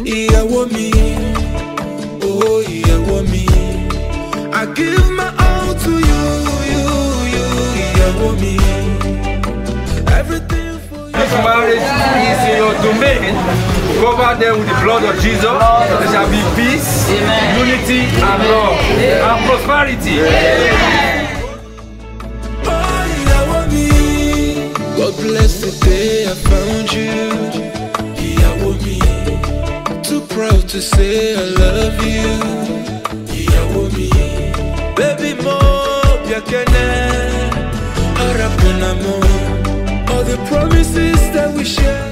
ìyàwó mi, oh ìyàwó mi. I give my all to you, ìyàwó mi. Everything for you. This marriage is in your domain. Cover them with the blood of Jesus. There shall be peace, unity, and love, and prosperity. Oh ìyàwó mi. God bless the day I found you, ìyàwó mi. Too proud to say I love you, ìyàwó mi. Baby mo biakene, arapona mo. All the promises that we share.